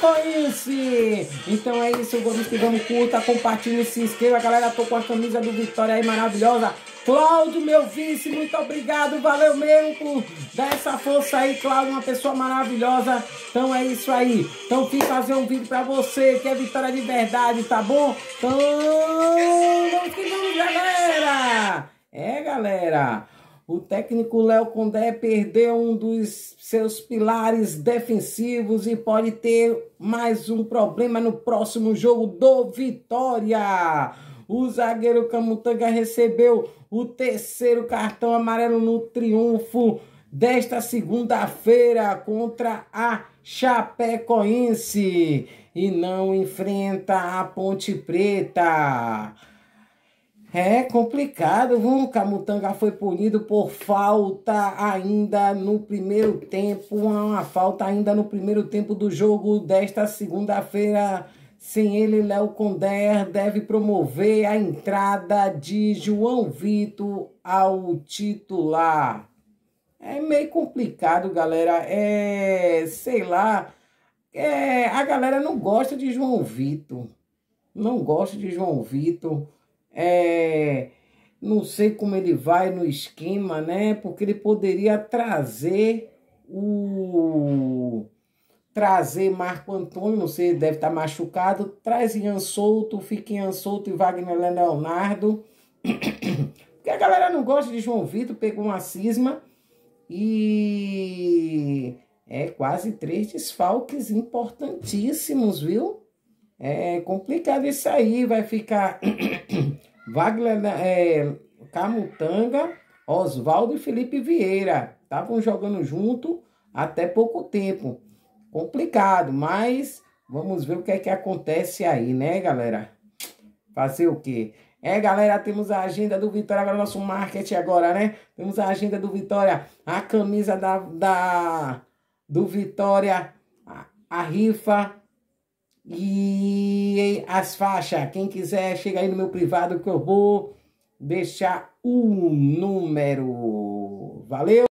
Chapecoense. Então é isso, vamos que vamos, curta, compartilhe, se inscreva, galera. Tô com a camisa do Vitória aí maravilhosa. Cláudio, meu vice, muito obrigado, valeu mesmo por dar essa força aí, Cláudio, uma pessoa maravilhosa. Então é isso aí. Então fiz fazer um vídeo pra você, que é vitória de verdade, tá bom? Então vamos que vamos, galera. Galera, o técnico Léo Condé perdeu um dos seus pilares defensivos e pode ter mais um problema no próximo jogo do Vitória. O zagueiro Camutanga recebeu o terceiro cartão amarelo no triunfo desta segunda-feira contra a Chapecoense e não enfrenta a Ponte Preta. É complicado, viu? Camutanga foi punido por falta ainda no primeiro tempo, uma falta ainda no primeiro tempo do jogo desta segunda-feira. Sem ele, Léo Condé deve promover a entrada de João Vitor ao titular. É meio complicado, galera. Sei lá, a galera não gosta de João Vitor. Não gosta de João Vitor. Não sei como ele vai no esquema, né? Porque ele poderia trazer Marco Antônio, não sei, deve estar machucado. Traz Ian Souto, fica Ian Souto e Wagner Leonardo. Porque a galera não gosta de João Vitor, pegou uma cisma e quase 3 desfalques importantíssimos, viu? É complicado isso aí, vai ficar Wagner, Camutanga, Oswaldo e Felipe Vieira. Estavam jogando junto até pouco tempo. Complicado, mas vamos ver o que é que acontece aí, né, galera? Fazer o quê? Galera, temos a agenda do Vitória, agora nosso marketing agora, né? Temos a agenda do Vitória, a camisa do Vitória, a rifa e as faixas. Quem quiser, chega aí no meu privado que eu vou deixar o número. Valeu!